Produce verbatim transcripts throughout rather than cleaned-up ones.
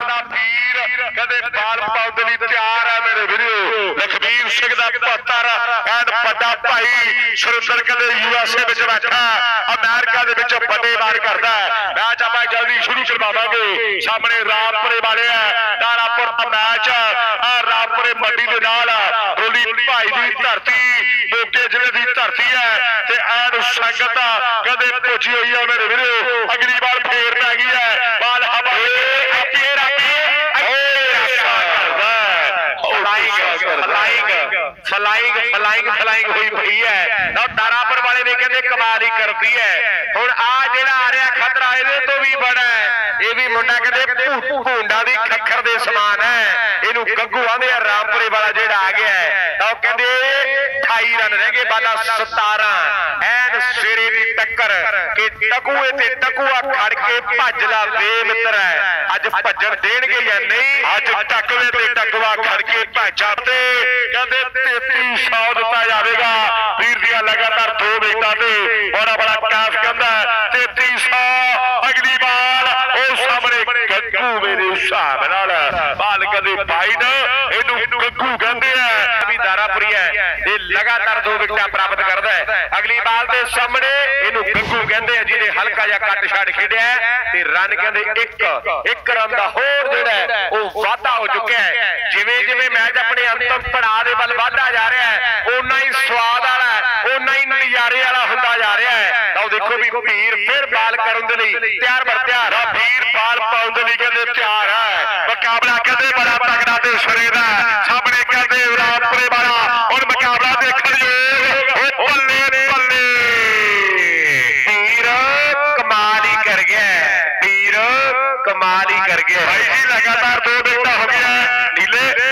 वीर कदे बाल पाउंदे लई तैयार है मेरे वीरो लखबीर सिंह दा पुत्तर एंड बड़ा भाई सुरिंदर कदे यूएसए विच बैठा अमेरिका दे विच बड़े बार करदा मैच ਆਪਾਂ जल्दी शुरू करवावांगे सामने रामपुरे वाले है दारापुर दा मैच आ रामपुरे मंडी दे नाल रोली भाई दी धरती मोके जिले दी धरती है ते एंड संगत कदे पहुंची हुई है मेरे वीरो अगली बार फेर पै गई है बाल हवा फलाइंग फलाइंग फलाइंग हुई पई है दारापुर वाले ने कहते कमाल ही करती है हुण आ जेड़ा आ रहा खतरा इहदे तो भी बड़ा है ये भी मुंडा कहते भूंडा दी खखर दे समान है इहनू गग्गू आंदे आ रामपुरे वाला जेड़ा आ गया है तां कहंदे अठाई रन रह गए बाला सतारह एन सिरे दी टक्कर कि टकुए ते टकुआ खड़ के भज ला वे मित्र है अज भजन देणगे या नहीं अज टकवे ते टकवा खड़ के भजा ते कहंदे तेतीस सौ दिता जाएगा वीर दिया लगातार दो विकेटां ते बड़ा बड़ा कैफ कहंदा तेतीस सौ अगली बाल ओ सामने गग्गू मेरे हिसाब नाल बाल कदे भाई ना इहनू गग्गू कहंदे आ भी दारापुरी है ये लगातार दो विकेटां प्राप्त करदा है अगली बाल दे सामने इहनू गग्गू कहंदे आ जिहने हल्का जिहा कट छड़ खेडिया ते रन कहंदे एक एक रन दा होर जेहड़ा है ओ वाधा हो चुका है जिवें जिवें मैच अपने अंतिम पड़ाव दे वल वाधा जा रहा है उन्ना ही स्वाद वाला उन्ना ही नजारे वाला हुंदा जा रहा है तां देखो भी वीर फिर बाल करन दे लई तैयार बर तैयार वीर बाल पाउण दे लई कहंदे तैयार है मुकाबला कहंदे बड़ा तगड़ा ते सिरे दा सामने कहंदे रामपुरे वाला हुण मुकाबला देखण योग ओ बल्ले बल्ले वीर कमाल ही कर गया वीर कमाल ही कर गया भाई जी लगातार दो विकेट हो गया नीले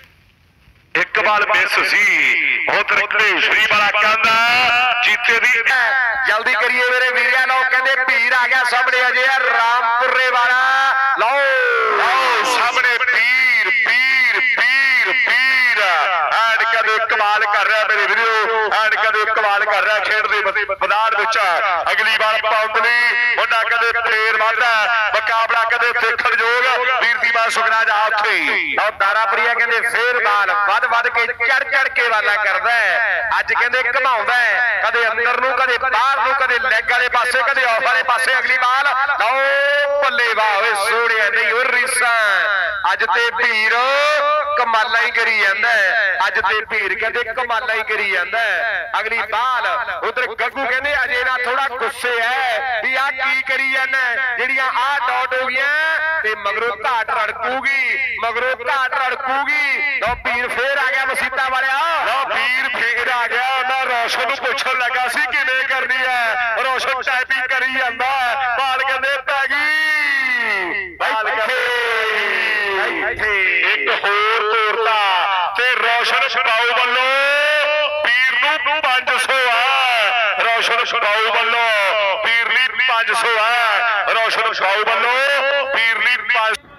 एक बाल मिस सी बहुत श्री वाला कहंदा जीते दी जल्दी करिए मेरे वीरिया लो कहंदे भीर आ गया सामने अजे रामपुरे वाला लो लो सामने पीर पीर पीर पीर एंड कदे कमाल कर रहा मेरे वीरो एंड कदे कमाल कर रहा खेड दे मैदान विच अगली बार पाउंडली मुंडा कदे फेर वादा मुकाबला कदे देखण योग वीर दी बात सुखना जा उत्थे और दारापुरिया कहंदे फेर बाल वध वध के चढ़ चढ़ के वाला करदा है अज कहंदे घमाउंदा है कदे अंदर नूं कदे बाहर नूं कदे लेग वाले पासे कदे ऑफ वाले पासे अगली बाल लो भल्ले वाह ओए सोहणिया नहीं ओ रीसा अज ते भीर कमाला ही करी जांदा है अज ते भीर कहंदे कमाला ही करी जांदा है अगली बाल उधर गग्गू कहंदे अजे ना थोड़ा गुस्से है भी आ की करी जाना जेड़ियां आ डॉट हो गईयां ते मगरों घाट रड़कूगी मगरों घाट रड़कूगी लो भीर फेर आ गया मसीता वाले लो भीर फेर आ गया उन्हां रोशन नूं पुछण लगा सी किवें करनी है रोशन टाइपिंग करी जांदा बाल कहंदे पै गई बाल कहंदे एक होर तोरता ते रोशन छपाऊ वल्लों पीर नूं पांच सौ आ रोशन छपाऊ वल्लों पीर लई पांच सौ आ रोशन छपाऊ वल्लों पीर लई पांच